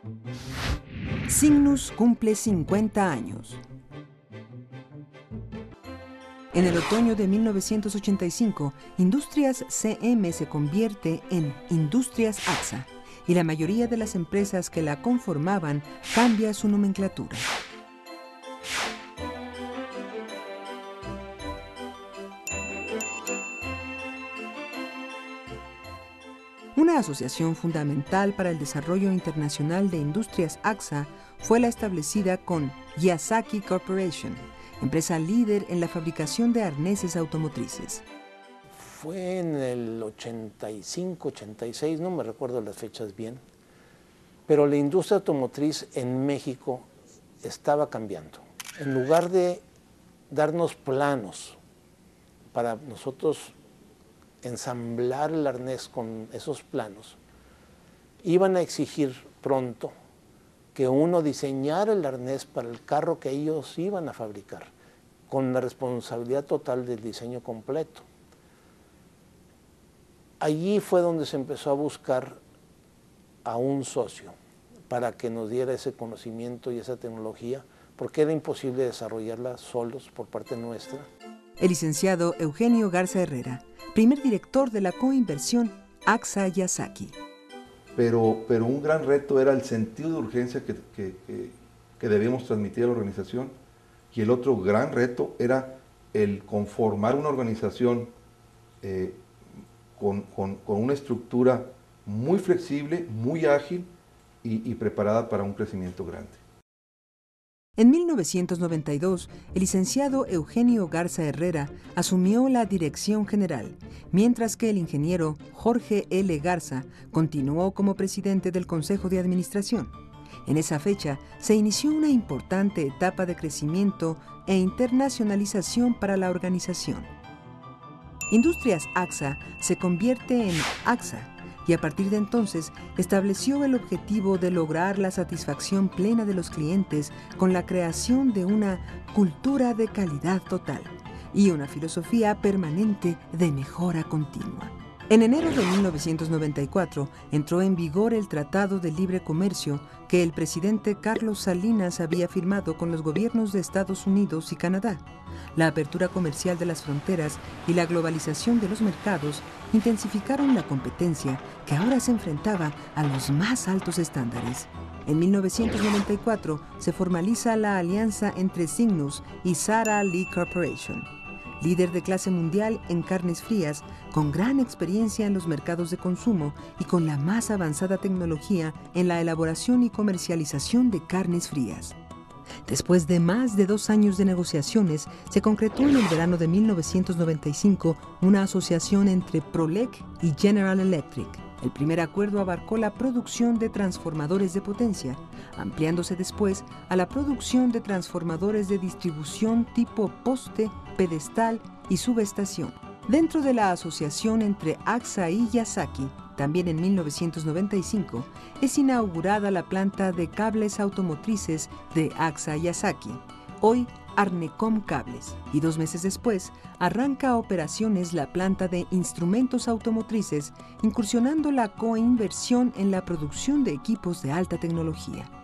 Cygnus cumple 50 años. En el otoño de 1985, Industrias CM se convierte en Industrias AXA y la mayoría de las empresas que la conformaban cambia su nomenclatura. Una asociación fundamental para el desarrollo internacional de Industrias AXA fue la establecida con Yasaki Corporation, empresa líder en la fabricación de arneses automotrices. Fue en el 85, 86, no me recuerdo las fechas bien, pero la industria automotriz en México estaba cambiando. En lugar de darnos planos para nosotros ensamblar el arnés con esos planos, iban a exigir pronto que uno diseñara el arnés para el carro que ellos iban a fabricar, con la responsabilidad total del diseño completo. Allí fue donde se empezó a buscar a un socio para que nos diera ese conocimiento y esa tecnología, porque era imposible desarrollarla solos por parte nuestra. El licenciado Eugenio Garza Herrera, primer director de la coinversión AXA Yasaki. Pero un gran reto era el sentido de urgencia que debíamos transmitir a la organización, y el otro gran reto era el conformar una organización con una estructura muy flexible, muy ágil y preparada para un crecimiento grande. En 1992, el licenciado Eugenio Garza Herrera asumió la dirección general, mientras que el ingeniero Jorge L. Garza continuó como presidente del Consejo de Administración. En esa fecha se inició una importante etapa de crecimiento e internacionalización para la organización. Industrias AXA se convierte en AXA, y a partir de entonces estableció el objetivo de lograr la satisfacción plena de los clientes con la creación de una cultura de calidad total y una filosofía permanente de mejora continua. En enero de 1994 entró en vigor el Tratado de Libre Comercio que el presidente Carlos Salinas había firmado con los gobiernos de Estados Unidos y Canadá. La apertura comercial de las fronteras y la globalización de los mercados intensificaron la competencia que ahora se enfrentaba a los más altos estándares. En 1994 se formaliza la alianza entre Cygnus y Sara Lee Corporation, líder de clase mundial en carnes frías, con gran experiencia en los mercados de consumo y con la más avanzada tecnología en la elaboración y comercialización de carnes frías. Después de más de 2 años de negociaciones, se concretó en el verano de 1995 una asociación entre Prolec y General Electric. El primer acuerdo abarcó la producción de transformadores de potencia, ampliándose después a la producción de transformadores de distribución tipo poste, pedestal y subestación. Dentro de la asociación entre AXA y Yasaki, también en 1995, es inaugurada la planta de cables automotrices de AXA Yasaki, hoy Arnecom Cables, y 2 meses después arranca operaciones la planta de instrumentos automotrices, incursionando la coinversión en la producción de equipos de alta tecnología.